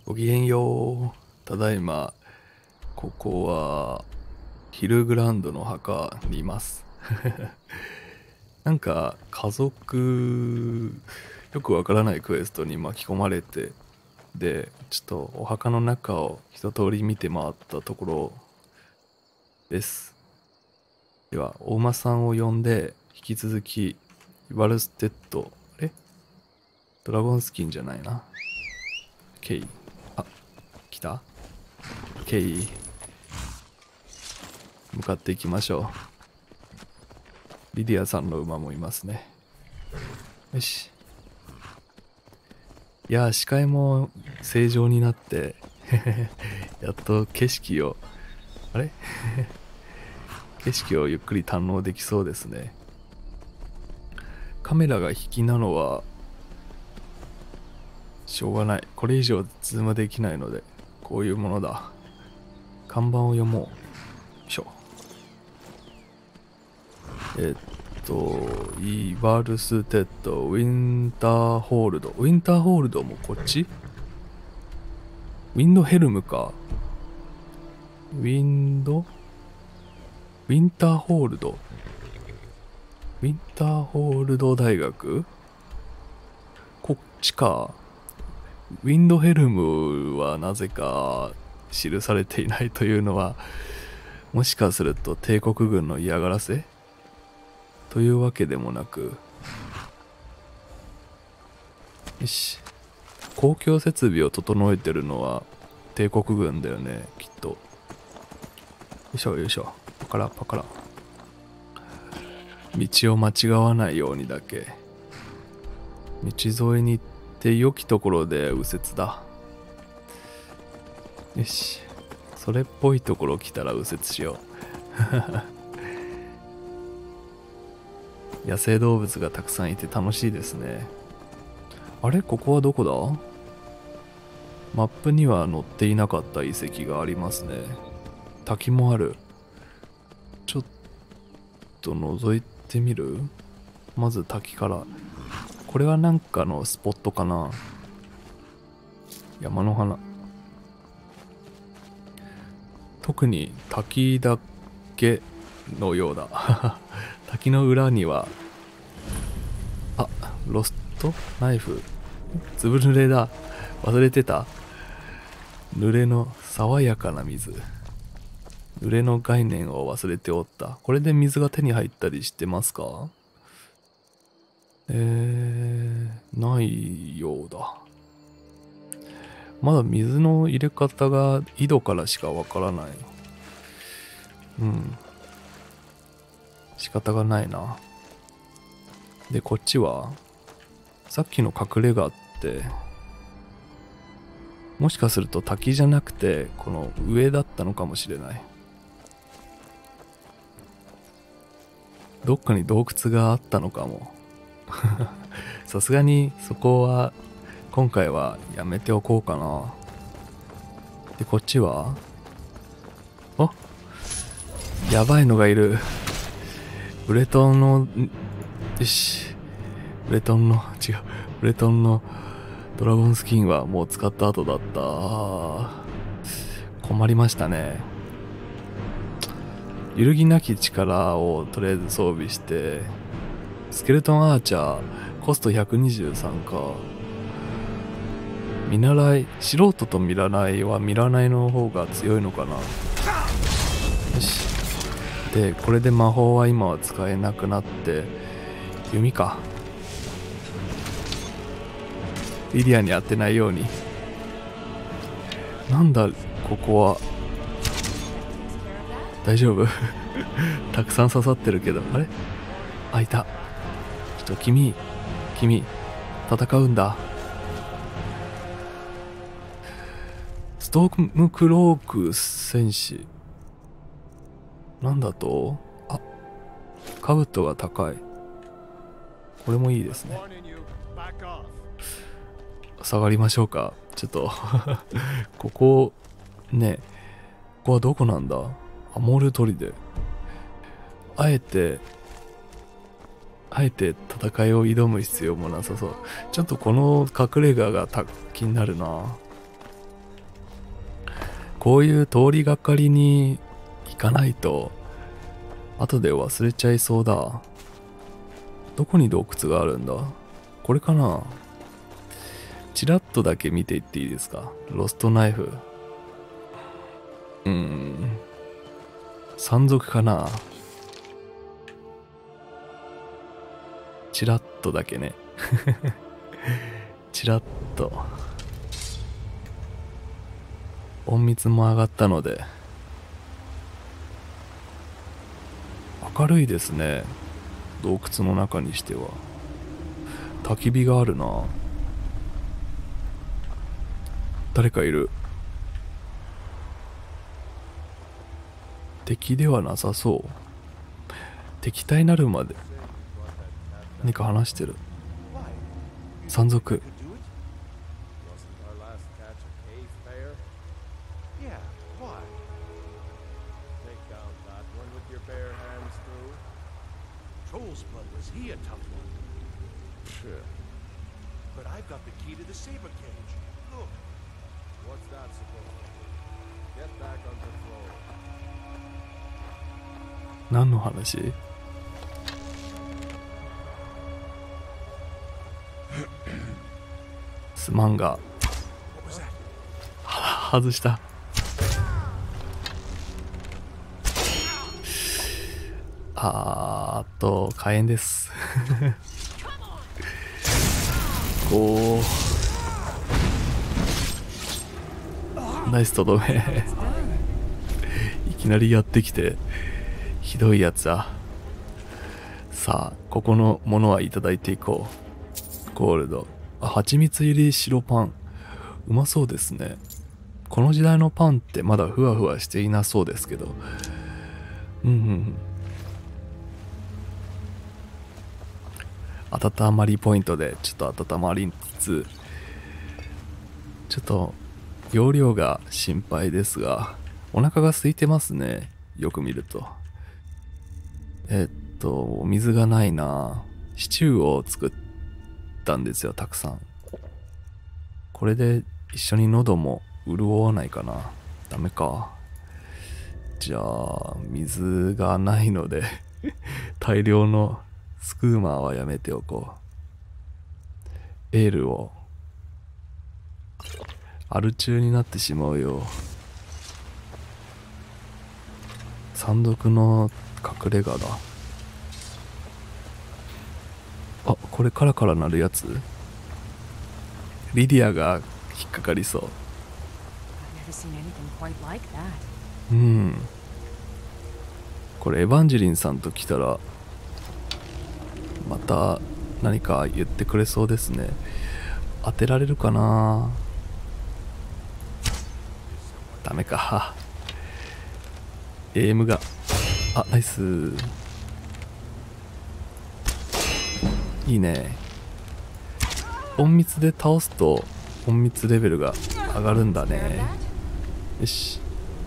ごきげんよう。ただいま、ここは、ヒルグランドの墓にいます。なんか、家族、よくわからないクエストに巻き込まれて、で、ちょっとお墓の中を一通り見て回ったところです。では、お馬さんを呼んで、引き続き、イバルステッド、ドラゴンスキンじゃないな。ケイ。あ、来たケイ。向かっていきましょう。リディアさんの馬もいますね。よし。いやー、視界も正常になってやっと景色を、あれ景色をゆっくり堪能できそうですね。カメラが引きなのは、しょうがない。これ以上ズームできないので、こういうものだ。看板を読もう。よいしょ。イバルステッド、ウィンターホールド。ウィンターホールドもこっち？ウィンドヘルムか。ウィンターホールド。ウィンターホールド大学？こっちか。ウィンドヘルムはなぜか記されていないというのは、もしかすると帝国軍の嫌がらせというわけでもなく、よし。公共設備を整えてるのは帝国軍だよね、きっと。よいしょよいしょ。パカラパカラ。道を間違わないようにだけ。道沿いに行って良きところで右折だ。よし。それっぽいところ来たら右折しよう。野生動物がたくさんいて楽しいですね。あれ、ここはどこだ？マップには載っていなかった遺跡がありますね。滝もある。ちょっと覗いてみる？まず滝から。これはなんかのスポットかな？山の花。特に滝だけのようだ。滝の裏には、あ、ロストナイフ。ずぶ濡れだ。忘れてた。濡れの爽やかな水。濡れの概念を忘れておった。これで水が手に入ったりしてますか？ないようだ。まだ水の入れ方が井戸からしかわからない。仕方がないな。で、こっちはさっきの隠れ家って、もしかすると滝じゃなくて、この上だったのかもしれない。どっかに洞窟があったのかも。さすがにそこは今回はやめておこうかな。で、こっちは、あ、やばいのがいる。ブレトンの、よし。ブレトンのドラゴンスキンはもう使った後だった。困りましたね。揺るぎなき力をとりあえず装備して、スケルトンアーチャーコスト123か。見習い、素人と見習いは見習いの方が強いのかな。よし。で、これで魔法は今は使えなくなって、弓か。リディアに当てないように。なんだ、ここは。大丈夫？たくさん刺さってるけど。あれ？あ、いた。ちょっと君、戦うんだ。ストームクローク戦士。なんだと？あ、兜が高い。これもいいですね。下がりましょうか。ちょっとここはどこなんだ？アモル砦。あえて戦いを挑む必要もなさそう。ちょっとこの隠れ家が気になるな。 こういう通りがかりに行かないと後で忘れちゃいそうだ。どこに洞窟があるんだ？これかな？チラッとだけ見ていっていいですか？ロストナイフ。山賊かな？チラッとだけね。チラッと。隠密も上がったので。明るいですね。洞窟の中にしては。焚き火があるな。誰かいる。敵ではなさそう。敵対なるまで何か話してる。山賊。 Troll's blood, was he a tough one? Sure. But I've got the key to the saber cage. Look. What's that supposed to do? Get back on patrol. 何の話？すまんが。外した。火炎です。おー、ナイスとどめ。いきなりやってきてひどいやつだ。さあ、ここのものはいただいていこう。ゴールド。蜂蜜入り白パン、うまそうですね。この時代のパンってまだふわふわしていなそうですけど。温まりポイントでちょっと温まりつつ、ちょっと容量が心配ですが、お腹が空いてますね。よく見ると。お水がないな。シチューを作ったんですよ、たくさん。これで一緒に喉も潤わないかな。ダメか。じゃあ水がないので大量のスクーマーはやめておこう。エールをアル中になってしまうよ。山賊の隠れ家だ。あ、これカラカラ鳴るやつ？リディアが引っかかりそう。これエヴァンジェリンさんと来たらまた何か言ってくれそうですね。当てられるかな。ダメか。エイムが。あ、ナイス。いいね。隠密で倒すと隠密レベルが上がるんだね。よし。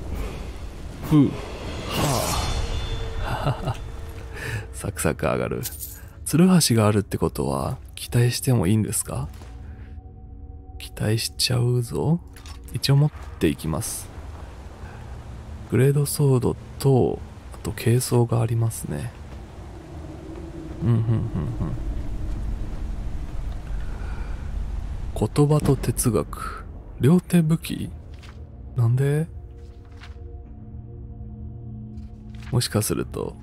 はあ。サクサク上がる。ツルハシがあるってことは期待してもいいんですか？期待しちゃうぞ。一応持っていきます。グレードソードと、あと軽装がありますね。言葉と哲学。両手武器？なんで？もしかすると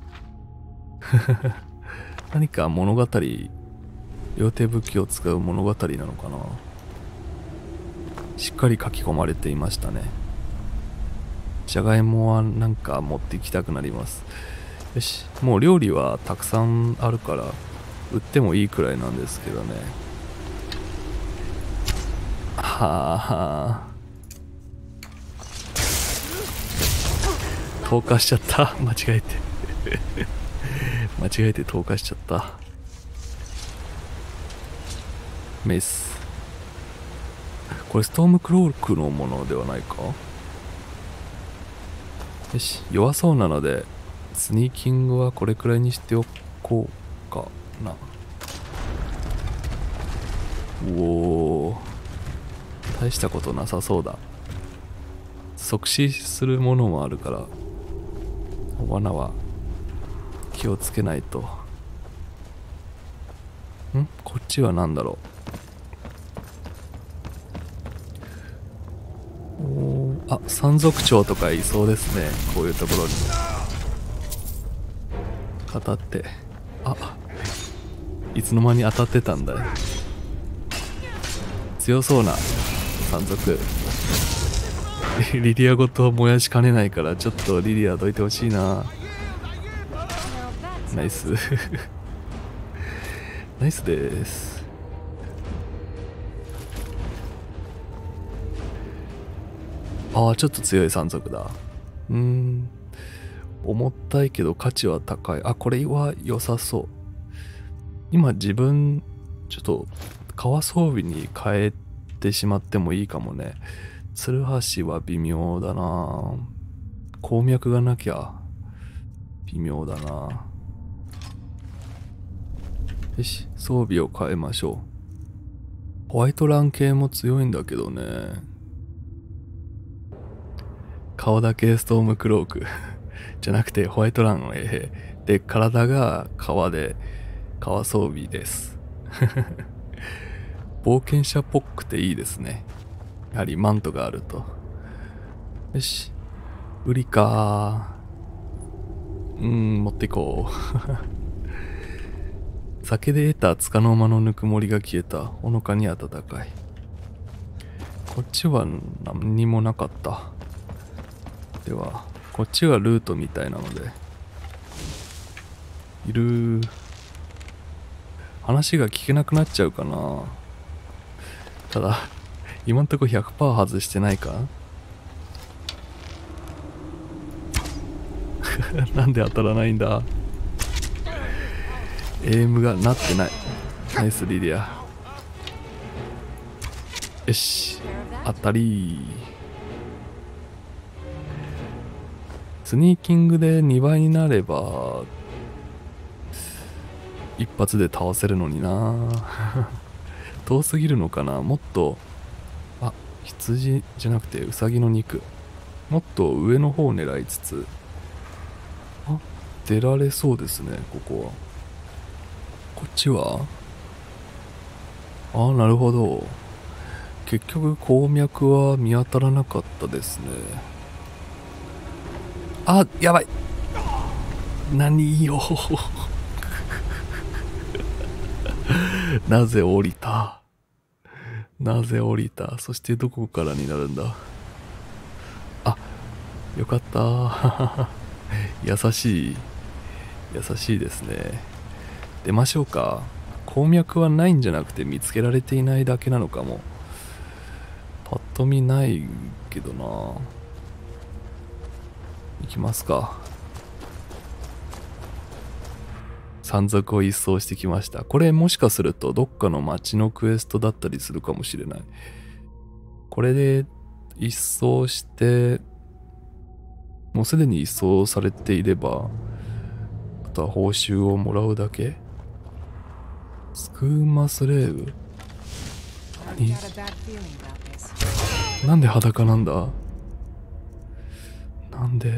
何か物語、両手武器を使う物語なのかな。しっかり書き込まれていましたね。じゃがいもはなんか持っていきたくなります。よし、もう料理はたくさんあるから売ってもいいくらいなんですけどね。はあ、投下しちゃった。間違えて間違えて投下しちゃった。メス。これストームクロークのものではないか。よし、弱そうなのでスニーキングはこれくらいにしておこうかな。おお、大したことなさそうだ。 即死するものもあるから、罠は気をつけないと。こっちは何だろう。あ、山賊長とかいそうですね、こういうところに。当たって、いつの間に当たってたんだよ。強そうな山賊。リリアごと燃やしかねないから、ちょっとリリアどいてほしいな。ナイスナイスです。ちょっと強い山賊だ。重たいけど価値は高い。これは良さそう。今自分ちょっと革装備に変えてしまってもいいかもね。ツルハシは微妙だな。鉱脈がなきゃ微妙だな。よし、装備を変えましょう。ホワイトラン系も強いんだけどね。顔だけストームクロークじゃなくてホワイトランで、体が革で革装備です冒険者っぽくていいですね。やはりマントがあると。よし、売りか。持っていこう酒で得た束の間のぬくもりが消えた。ほのかに暖かい。こっちは何にもなかった。ではこっちがルートみたいなのでいる。話が聞けなくなっちゃうかな。ただ今んとこ 100% 外してないかなんで当たらないんだ。エイムがなってない。ナイスリリア。よし、当たり。スニーキングで2倍になれば一発で倒せるのにな遠すぎるのかな。もっと羊じゃなくてウサギの肉、もっと上の方を狙いつつ出られそうですね。ここは。こっちはなるほど。結局鉱脈は見当たらなかったですね。やばい。何よなぜ降りた。そしてどこからになるんだ。よかった優しいですね。出ましょうか。鉱脈はないんじゃなくて見つけられていないだけなのかも。パッと見ないけどな。行きますか。山賊を一掃してきました。これもしかするとどっかの町のクエストだったりするかもしれない。これで一掃して、もうすでに一掃されていれば、あとは報酬をもらうだけ。スクーマスレーブ。なんで裸なんだ。なんで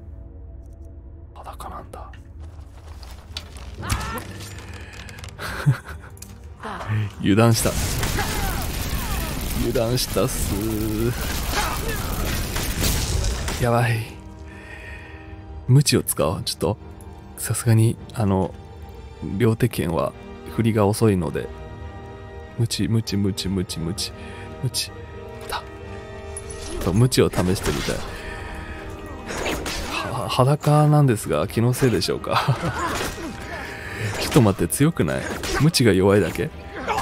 裸なんだ油断したっす。やばい。無知を使おう。ちょっとさすがに両手剣は振りが遅いので、無知無知を試してみたい。裸なんですが気のせいでしょうかちょっと待って、強くない？無知が弱いだけ？よ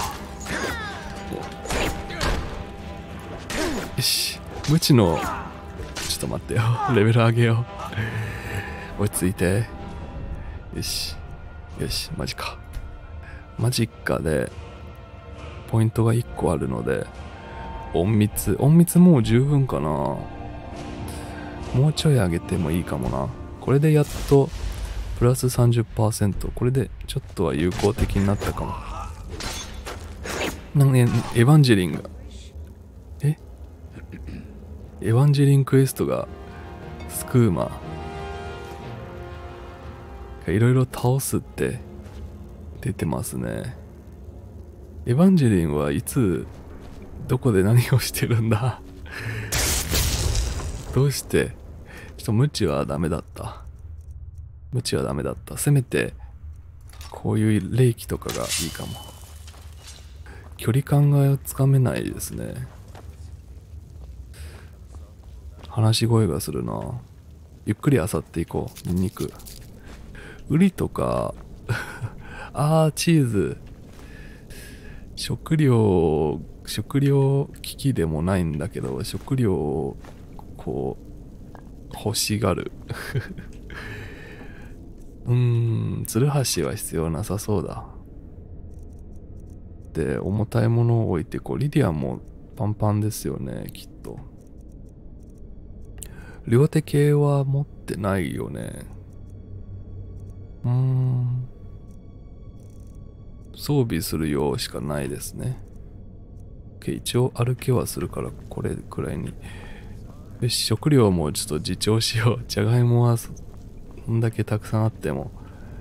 し、無知のちょっと待ってよ、レベル上げよう落ち着いて。よしマジカでポイントが1個あるので、隠密もう十分かな。もうちょい上げてもいいかもな。これでやっとプラス 30%。 これでちょっとは有効的になったかも。エヴァンジェリンがエエヴァンジェリンクエストがスクーマがいろいろ倒すって出てますね。エヴァンジェリンはいつどこで何をしてるんだどうして。ちょっと無知はダメだった。無知はダメだった。せめてこういう霊気とかがいいかも。距離感がつかめないですね。話し声がするな。ゆっくり漁っていこう。ニンニク。ウリとかあーチーズ。食料危機でもないんだけど、食料をこう欲しがるツルハシは必要なさそうだ。で、重たいものを置いてリディアもパンパンですよね、きっと。両手系は持ってないよね。装備するようしかないですね。一応歩けはするからこれくらいに。よし、食料もちょっと自重しよう。じゃがいもはそんだけたくさんあっても、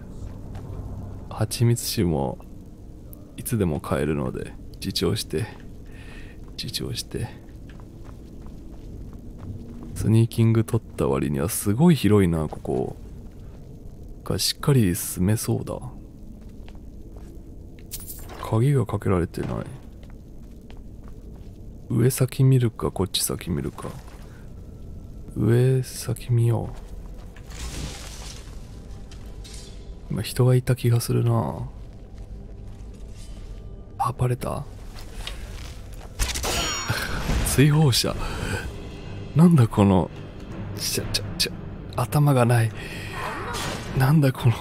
蜂蜜酒もいつでも買えるので自重してスニーキング取った割にはすごい広いな。ここがしっかり住めそうだ。鍵がかけられてない。上先見るかこっち先見るか。上先見よう。今人がいた気がするな。あ、バレた追放者。なんだこの頭がない。なんだこの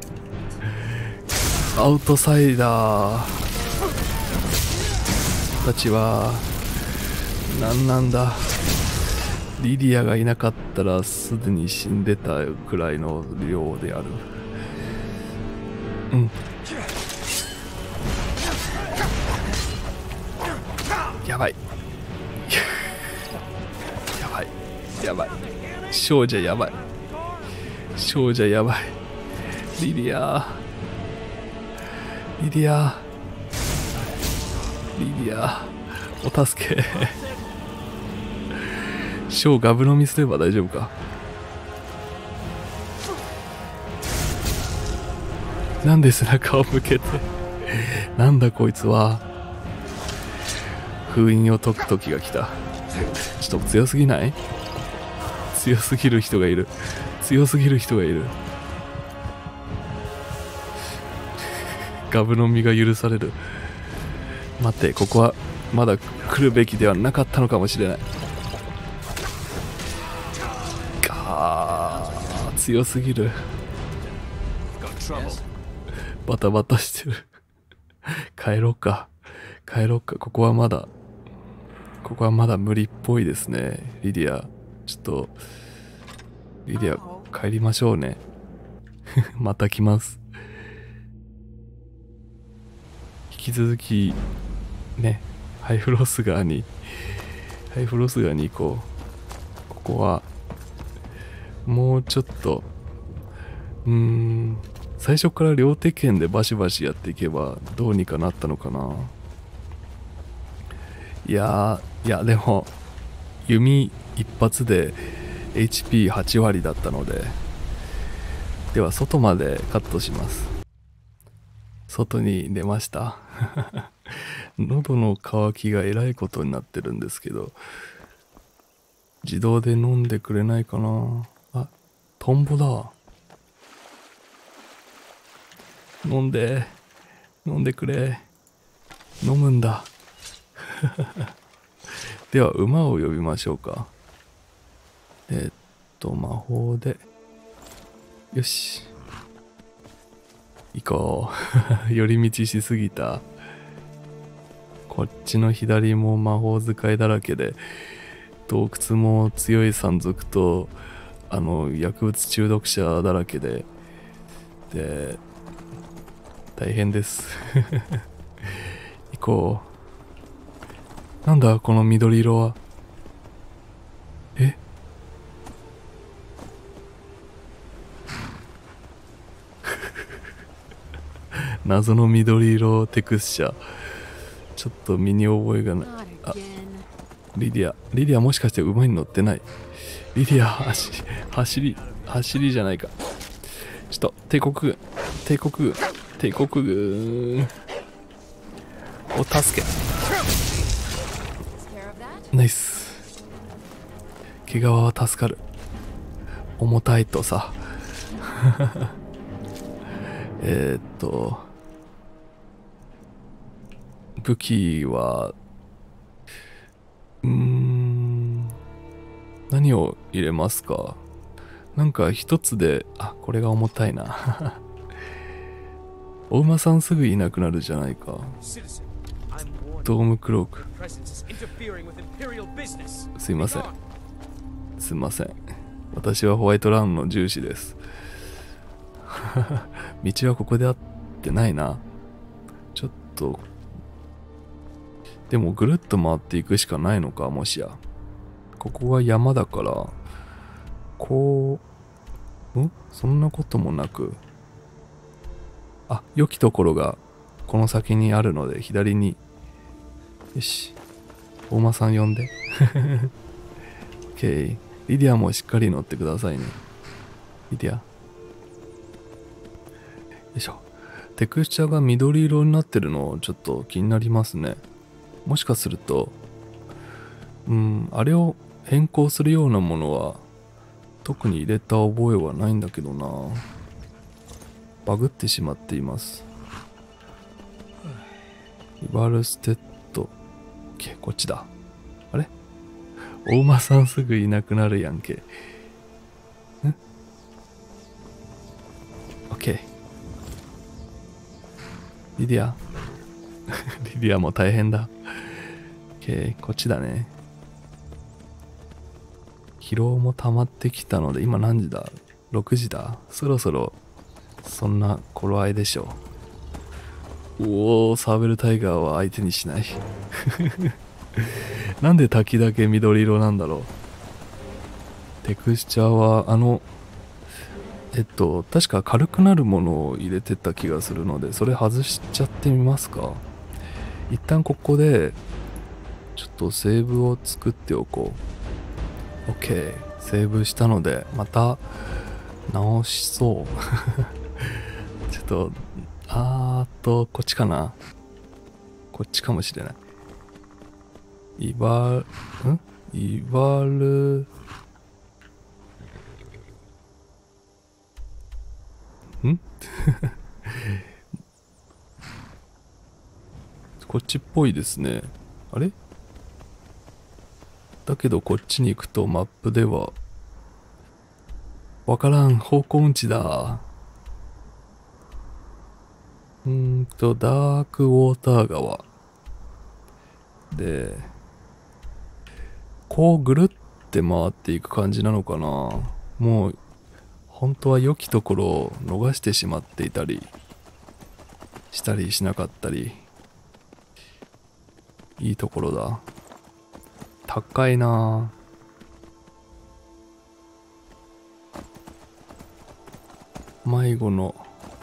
アウトサイダーたちは何なんだ。リディアがいなかったらすでに死んでたくらいの量である。やばいやばい。少女やばい。リディアお助けショーガブ飲みすれば大丈夫か。なんで背中を向けてなんだこいつは。封印を解く時が来た。ちょっと強すぎない？強すぎる人がいる。ガブ飲みが許される。待って、ここはまだ来るべきではなかったのかもしれない。強すぎる。バタバタしてる帰ろうか。ここはまだ無理っぽいですね。リディア帰りましょうねまた来ます。引き続きね、ハイフロス川に行こう。ここはもうちょっと最初から両手剣でバシバシやっていけばどうにかなったのかな。いやでも弓一発で HP8 割だったので。では外までカットします。外に出ました喉の渇きがえらいことになってるんですけど、自動で飲んでくれないかな。あ、トンボだ。飲んでくれ。飲むんだでは馬を呼びましょうか。魔法でよし行こう寄り道しすぎた。こっちの左も魔法使いだらけで、洞窟も強い山賊と薬物中毒者だらけで大変です行こう。なんだこの緑色は。 謎の緑色テクスチャー。ちょっと身に覚えがない。 Not あ、 again. リディアもしかして馬に乗ってない？リディア走りじゃないか。ちょっと帝国軍を助け。 Takes care of that. ナイス。毛皮は助かる。重たいとさ。武器は何を入れますか？なんか一つで、あ、これが重たいな。お馬さんすぐいなくなるじゃないか。 Citizen, I'm warning ドームクローク。 your presence is interfering with Imperial business. すいません Be gone. すいません。私はホワイトラウンの重視です。道はここで合ってないな。ちょっと。でもぐるっと回っていくしかないのか、もしや。ここが山だから、こう、そんなこともなく。あ、良きところがこの先にあるので、左に。よし。お馬さん呼んで。OK。リディアもしっかり乗ってくださいね。リディア。よいしょ。テクスチャが緑色になってるのちょっと気になりますね。もしかすると、あれを変更するようなものは特に入れた覚えはないんだけどな。バグってしまっています。リバルステッド。こっちだ。あれ？お馬さんすぐいなくなるやんけ。オッケー。リディア。リディアも大変だ。オッケー、こっちだね。疲労も溜まってきたので、今何時だ？ 6 時だ。そろそろ、そんな頃合いでしょう。おお、サーベルタイガーは相手にしない。なんで滝だけ緑色なんだろう。テクスチャーは確か軽くなるものを入れてた気がするので、それ外しちゃってみますか。一旦ここでちょっとセーブを作っておこう。 OK、 セーブしたのでまた直しそう。ちょっとこっちかな。こっちかもしれない。イバルこっちっぽいですね。あれ？だけどこっちに行くとマップではわからん。方向音痴だ。ダークウォーター川で、こうぐるって回っていく感じなのかな。もう本当は良きところを逃してしまっていたりしたりしなかったり。いいところだ。高いな。迷子の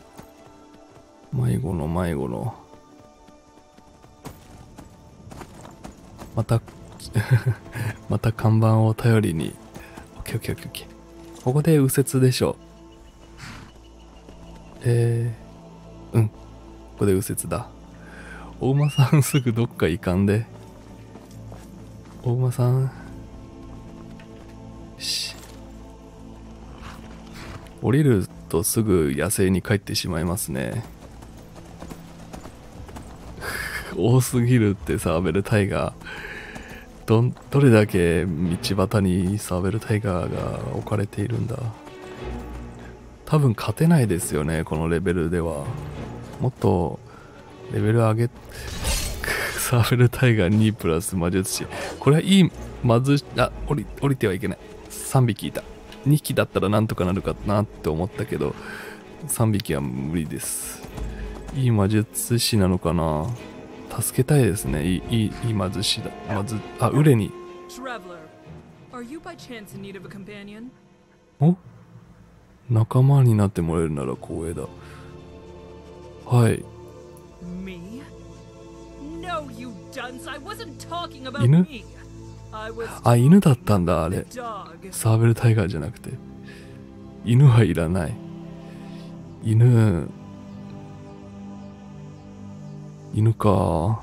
またまた看板を頼りに。オッケーオッケーオッケーオッケー。ここで右折でしょう。ここで右折だ。お馬さんすぐどっか行かんで。お馬さん。よし。降りるとすぐ野生に帰ってしまいますね。多すぎるってサーベルタイガー。どれだけ道端にサーベルタイガーが置かれているんだ。多分勝てないですよね、このレベルでは。もっとレベル上げサーベルタイガー2プラス魔術師。これはいい。降りてはいけない。3匹いた。2匹だったらなんとかなるかなって思ったけど、3匹は無理です。いい魔術師なのかな。助けたいですね。いい魔術師だ。ウレに。 Traveler, are you by chance in need of a companion? お、仲間になってもらえるなら光栄だ。 はい。 Me? No, you dunce. I wasn't talking about 犬？ me. I was あ、犬だったんだ、あ the れ。 dog. サーベルタイガーじゃなくて。犬はいらない。犬か。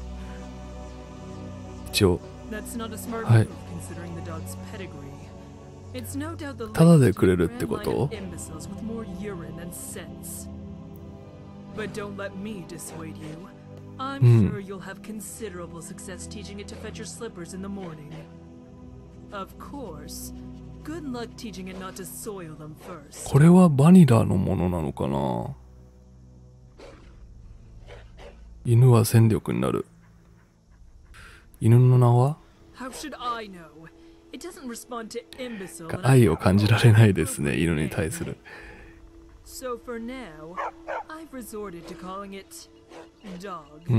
一応、 That's not a smart はい。 move considering the dog's pedigree. It's no doubt the タダで latest くれ in る a ってこ grand line と？ of imbeciles with more urine than sense. But don't let me dissuade you. I'm sure you'll have considerable success teaching it to fetch your slippers in the morning. Of course, good luck teaching it not to soil them first. これはバニラのものなのかな。犬は戦力になる。犬の名は？ How should I know? It doesn't respond to imbecile. and 愛を感じられないですね、犬に対する。 So for now, I've resorted to calling it dog.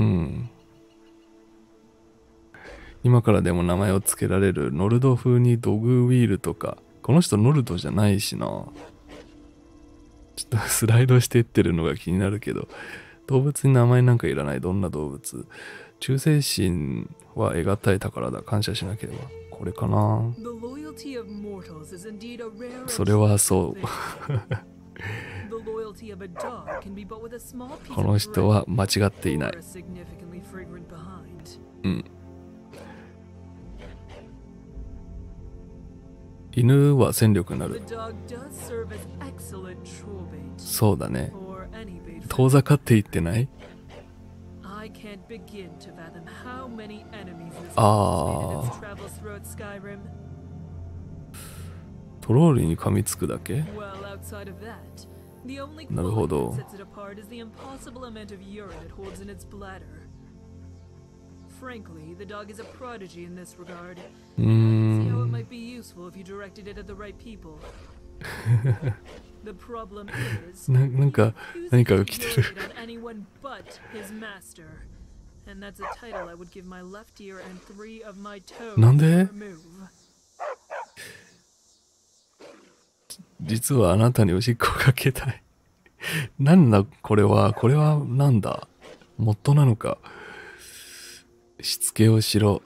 今からでも名前を付けられる。ノルド風にドグウィールとか。この人ノルドじゃないしな。ちょっとスライドしていってるのが気になるけど。動物に名前なんかいらない。どんな動物？忠誠心は得難い宝だ。感謝しなければ。これかな。 The loyalty of mortals is indeed a rare それはそう。 The loyalty of a dog can be bought with a small piece こ of の人 bread は間違っていな or い。 a significantly fragrant behind. 犬は戦力にな The る。 dog does serve as excellent troll bait そうだね。 or any bait. 遠ざかっていってない？ I can't begin to fathom how many enemies this Ah. has made in its travels throughout Skyrim. トロールに噛みつくだけ？ Well, outside of that, the only なるほ quality ど。 that sets it apart is the impossible amount of urine it holds in its bladder. Frankly, the dog is a prodigy in this regard. I can see how it might be useful if you directed it at the right people. The problem is, なんか he 何か refuses が to 来てる。 urinate on anyone but his master. And that's a title I would give my left ear and 3 of my toes なん to で？ remove. 実はあなたにおしっこをかけたい。なんだこれはなんだ？モッドなのか。しつけをしろ。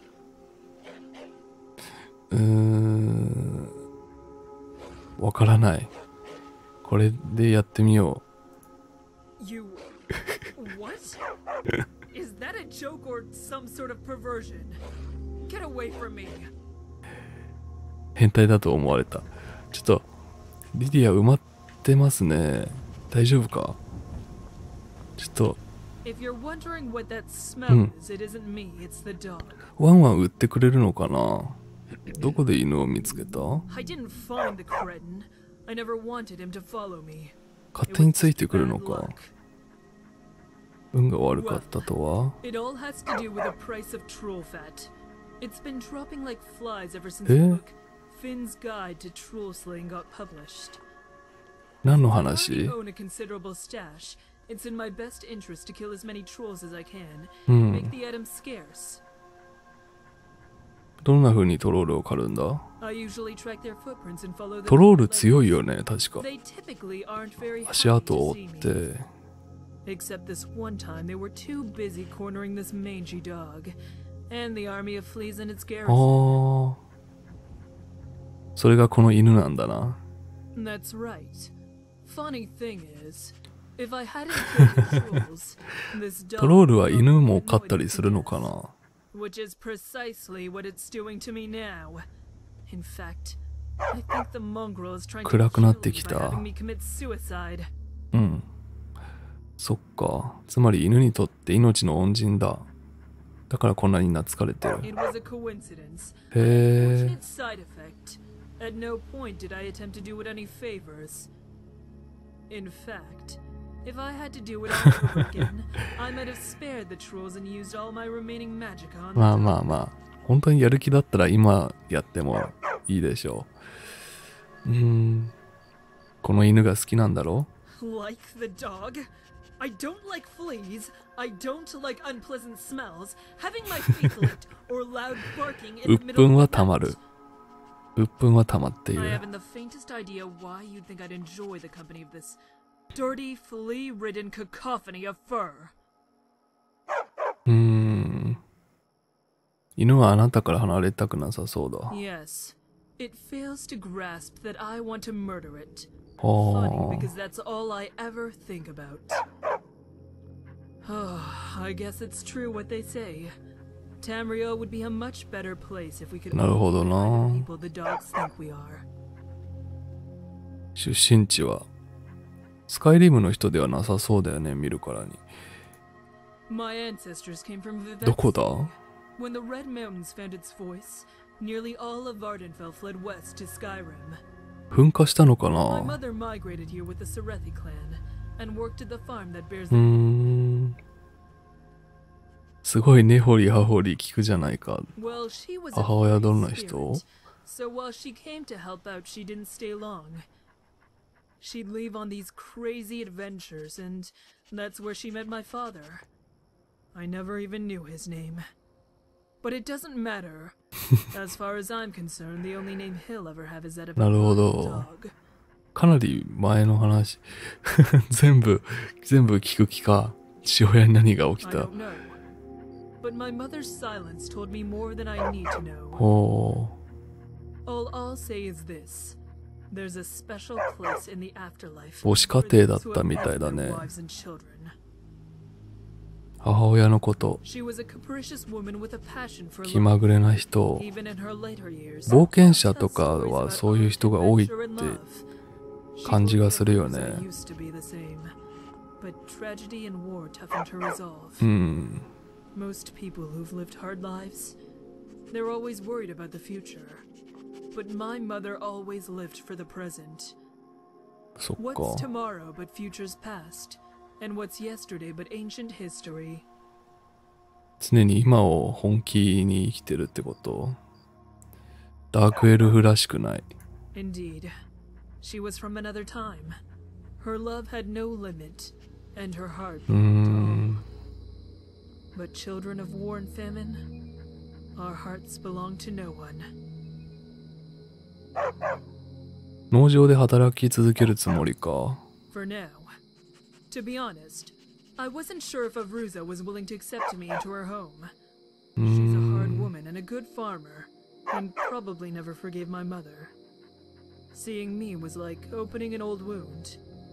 わからない。これでやってみよ You. What? Is that a joke or some sort of perversion? Get away from me. う。変態だと思われた。ちょっと、リディア埋まってますね。大丈夫か？ちょっと、 If you're wondering what that smell is, it isn't me, it's the dog. ワンワン売ってくれるのかな？どこで犬を見つけた？ I didn't find the cretin. I never wanted him to follow me. 勝 It 手に was つい just てくる bad のか？ luck. 運が悪かったとは？ It all has to do with the price of troll fat. It's been dropping like flies ever since え？ the book Finn's Guide to Troll Slaying got published. 何の I already 話？ own a considerable stash. It's in my best interest to kill as many trolls as I can, う and make ん。 the items scarce. どんな風にトロールを狩るんだ？ I usually track their footprints and follow them. トロール強いよね、確か。 They typically aren't very 足 happy 跡を to 追っ see て。 me. Except this one time they were too busy cornering this mangy dog and the army of fleas in its あ garrison. あ。それがこの犬なんだな。 That's right. Funny thing is, if I hadn't killed the trolls, this dog トロールは犬 would も have 飼っ annoyed た me り to するの death, かな？ which is precisely what it's doing to me now. In fact, I think the mongrel is trying to 暗くなっ kill て me き by た。 having me commit suicide. うん。そっか。つまり犬にとって命の恩人だ。だからこんなに懐かれてる。 It was a coincidence. へえ。 Unfortunate side effect. At no point did I attempt to do it any favors. In fact, if I had to do it all over again, I might have spared the trolls and used all my remaining magicka on まあ the まあまあ。本当にやる気だったら今やってもいいでしょう。この犬が好きなんだろ？ Like the dog? I don't like fleas. I don't like unpleasant smells. Having my feet licked or loud barking in 鬱 the middle 憤 of は the たま night. る。鬱憤はたまってい I る。 haven't the faintest idea why you'd think I'd enjoy the company of this Dirty, flea-ridden cacophony of fur. 犬はあなたから離れたくなさそうだ。 Yes. It fails to grasp that I want to murder it. あ Funny, ー because that's all I ever think about. Oh, I guess it's true what they say. Tamriel would be a much better place if we could なるほど all be な。 the people the dogs think we are. 出身地はスカイリムの人ではなさそうだよね、見るからに。 My ancestors came from どこ Vivek. だ？ When the Red Mountains found its voice, nearly all of Vardenfell fled west to Skyrim. 噴火したのか My な？ mother migrated here with the Serethi clan and worked at the farm that bears う the ーん。すごい根掘り葉掘り聞くじゃないか。 Well, she was a 母親どん free な人？ spirit, so while she came to help out, she didn't stay long. She'd leave on these crazy adventures, and that's where she met my father. I never even knew his name. But it doesn't matter. As far as I'm concerned, the only name he'll ever have is that of a なるほど。 dog. かなり前の話。全部聞く気か。父親に何が起き I た。 don't know. But my mother's silence told me more than I need to know. ほ All I'll say is this. There's a special place in the afterlife 母子家 for 庭だっ those who た have みたい lost だ their ね。 wives and children. 母親のこと。 She was a capricious woman with a passion for 気ま love. ぐれな人。 Even in her later years, 冒険者と she か tells stories は about そういう人が多いって adventure and love. She 感じがするよ believed ね。 that used to be the same, but tragedy and war toughened her resolve. うん。 Most people who've lived hard lives, they're always worried about the future. But my mother always lived for the present. そっ What's か。 tomorrow but future's past? And what's yesterday but ancient history? 常に今を本気に生きてるってこと。ダークエルフらしくない。 Indeed. She was from another time. Her love had no limit, and her heart うーん。 But children of war and famine, our hearts belong to no one. 農場で働き続けるつもりか。 For now. To be honest, I wasn't sure if Avruza was willing to accept me into her home. うー She's a hard ん。 woman and a good farmer, and probably never forgave my mother. Seeing me was like opening an old wound.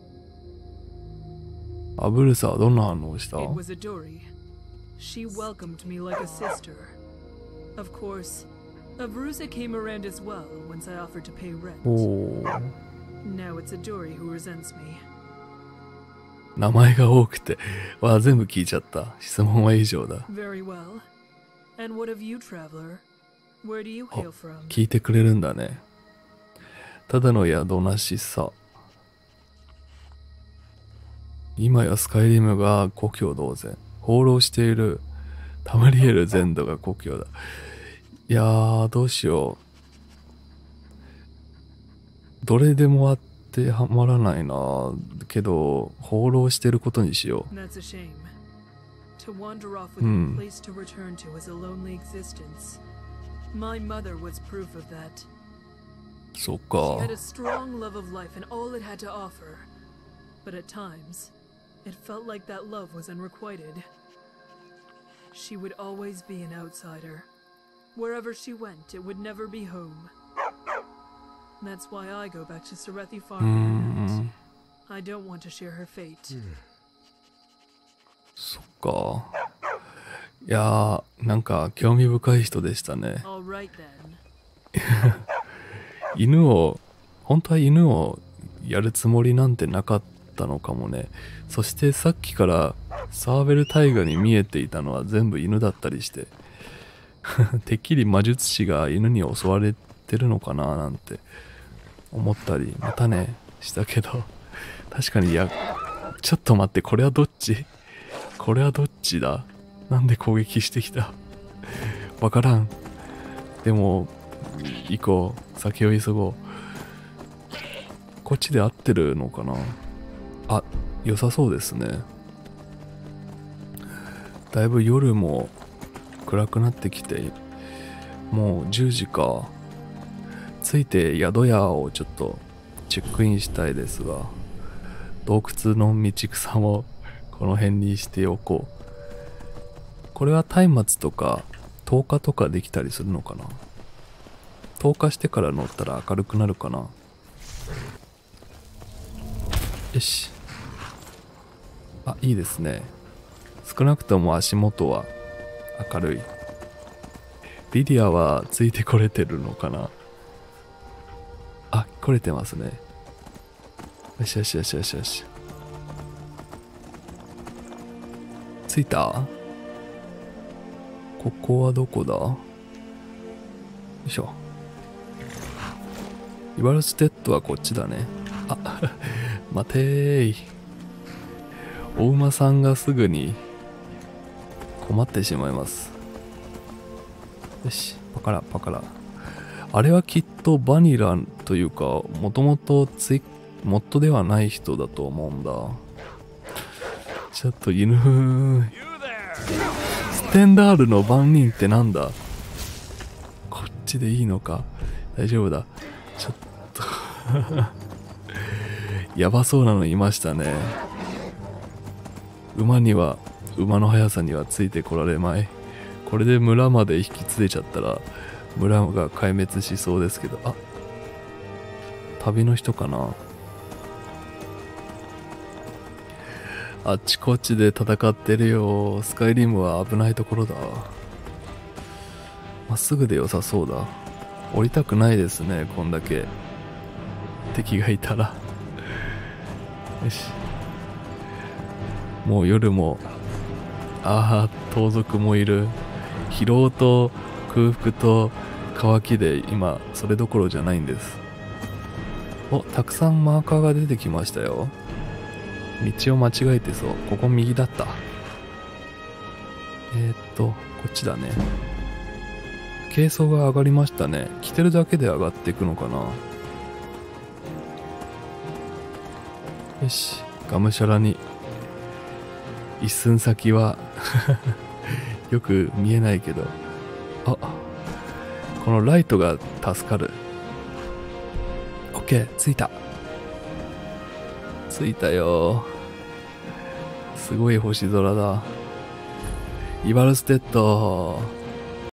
アブルサはどんな反応した？ It was Adori. She welcomed me like a sister. Of course, Avruza came around as well once I offered to pay rent. おお。 Now it's Adori who resents me. 名前が多くて。わ、全部聞いちゃった。質問は以上だ。 Very well. And what of you, traveler? Where do you hail from? 聞いてくれるんだね。ただの宿なしさ。今やスカイリムが故郷同然。放浪しているタマリエル全土が故郷だ。いやー、どうしよう。どれでも当てはまらないな。けど、放浪してることにしよ That's a shame. To wander off with Hmm. no place to return to is a lonely existence. My mother was proof of that. う。そっ She か had。a strong love of life and all it had to offer. But at times, it felt like that love was unrequited. She would always be an outsider. Wherever she went, it would never be home. That's why I go back to Serethi うー Farm every night. ん。 I don't want to share her fate. そっか。いやー、なんか興味深い人でしたね。 All right then. 本当は犬をやるつもりなんてなかったのかもね。そしてさっきからサーベル大河に見えていたのは全部犬だったりして。てっきり魔術師が犬に襲われてるのかななんて思ったり、またね、したけど。確かに、ちょっと待って、これはどっち？これはどっちだ？なんで攻撃してきた？わからん。でも、行こう。先を急ごう。こっちで合ってるのかな？あ、良さそうですね。だいぶ夜も暗くなってきて、もう10時か。着いて宿屋をちょっとチェックインしたいですが、 洞窟の道草もこの辺にしておこう。これは松明とか透過とかできたりするのかな。透過してから乗ったら明るくなるかな。よし。あ、いいですね。少なくとも足元は明るい。リディアはついてこれてるのかな。あ、来れてますね。よしよしよしよしよし。着いた？ここはどこだ？よいしょ。イバルステッドはこっちだね。あ、待てーい。お馬さんがすぐに困ってしまいます。よし、パカラパカラ。あれはきっとバニラというか、もともとモッドではない人だと思うんだ。ちょっと犬ステンダールの番人ってなんだ。こっちでいいのか。大丈夫だ。ちょっとやばそうなのいましたね。馬の速さにはついてこられまい。これで村まで引き連れちゃったら村が壊滅しそうですけど。あ、旅の人かな。あっちこっちで戦ってるよ。スカイリムは危ないところだ。まっすぐで良さそうだ。降りたくないですね、こんだけ敵がいたら。よし。もう夜も、ああ、盗賊もいる。疲労と空腹と乾きで今それどころじゃないんです。お、たくさんマーカーが出てきましたよ。道を間違えてそう。ここ右だった。こっちだね。軽装が上がりましたね。着てるだけで上がっていくのかな。よし、がむしゃらに。一寸先はよく見えないけど、あ、このライトが助かる。オッケー、着いた。着いたよ。すごい星空だ。イバルステッド。